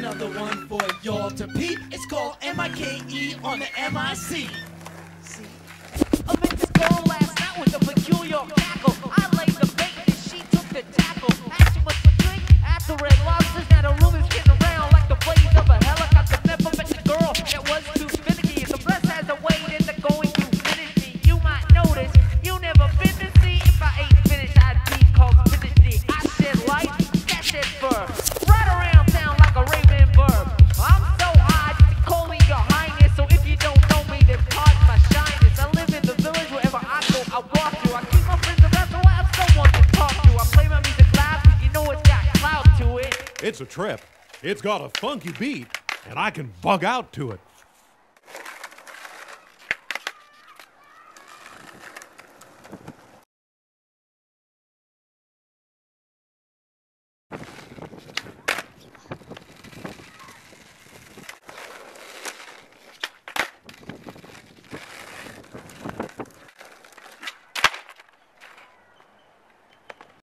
another one for y'all to peep. It's called M-I-K-E on the M-I-C. See? I met this girl last night with a peculiar cackle. I laid the bait and she took the tackle. Had too much to drink after Red Lobsters. Now the room is getting around like the blaze of a helicopter. Never met a girl that was too finicky. If the breast has a way, then they're going to finish me. You might notice you never been to see. If I ain't finished, I'd be called finished. I shed light, that shed fur. Right around town like a raven bird. I'm so high, calling your highness. So if you don't know me, then pardon my shyness. I live in the village wherever I go, I walk through. I keep my friends around so I have someone to talk to. I play my music loud, cause you know it's got clout to it. It's a trip. It's got a funky beat, and I can bug out to it.